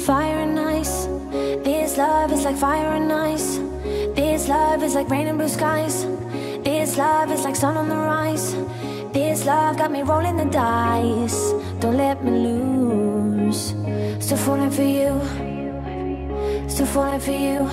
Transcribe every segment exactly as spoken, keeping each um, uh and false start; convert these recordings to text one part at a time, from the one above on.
fire and ice. This love is like fire and ice. This love is like rain and blue skies. This love is like sun on the rise. This love got me rolling the dice. Don't let me lose. Still falling for you. Still falling for you.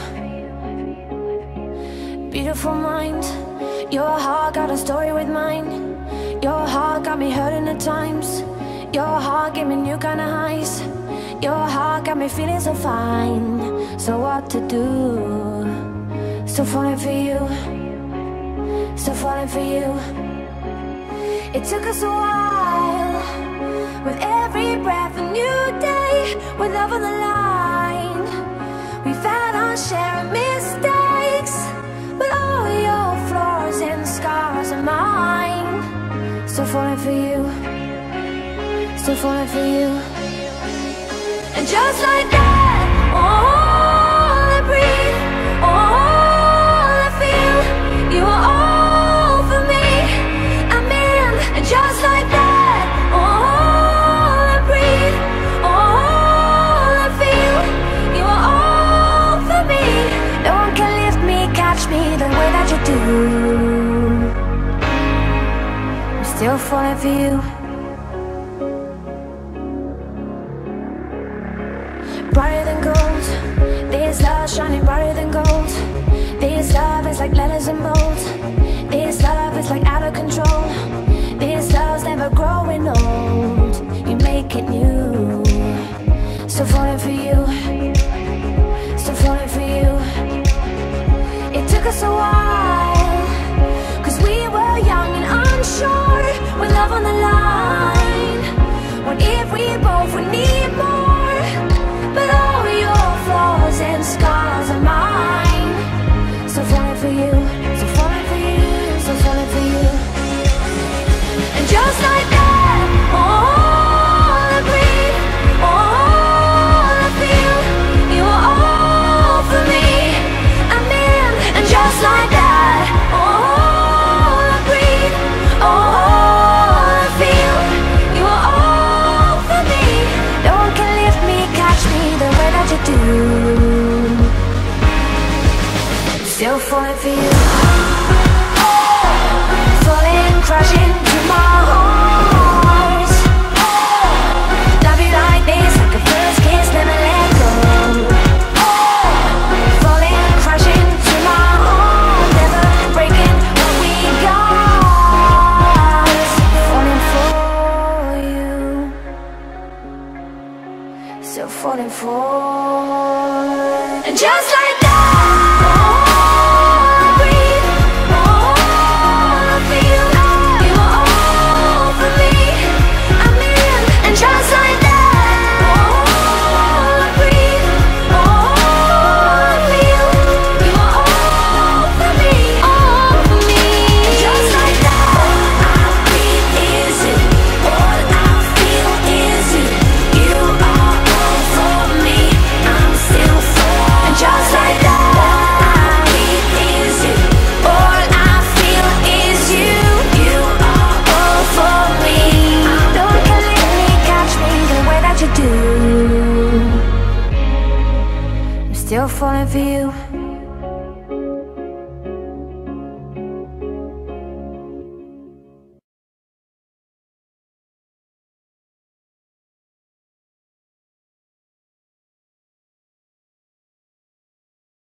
Beautiful mind. Your heart got a story with mine. Your heart got me hurting at times. Your heart gave me new kind of highs. Your heart got me feeling so fine. So what to do? Still falling for you. Still falling for you. It took us a while. With every breath a new day. With love on the line. We've had our share of mistakes, but all your flaws and scars are mine. Still falling for you. Still falling for you. And just like that, all I breathe, all I feel, you are all for me. I'm in. And just like that, all I breathe, all I feel, you are all for me. No one can lift me, catch me the way that you do. I'm still falling for you. Brighter than gold. This love shining brighter than gold. This love is like letters in bold. This love is like out of control. This love's never growing old. You make it new. Still falling for you. Still falling for you. It took us a while, cause we were young and unsure. With love on the line. What if we both would need more? But all your flaws and scars are mine. Still falling for you. Still falling for you. Still falling for you. And just like that, all I breathe, all I feel, you are all for me. I'm in. And just like that, all I breathe, all I feel, you are all for me. No one can lift me, catch me the way that you do. Still falling for you. Falling, crashing to my heart. Love you like this, like a first kiss, never let go. Falling, crashing to my heart. Never breaking what we got. Falling for you. Still falling for. And just like that, all I breathe, all I feel, you are all for me. I'm in. And just like that, all I breathe, all I feel, you are all for me, all for me. And just like that, all I breathe is you, all I feel is you. You are all for me. I'm still for. And just like that, all I breathe is you, all I feel is you. You are all for me. No one can let me, catch me the way that you do. I'm still falling for you.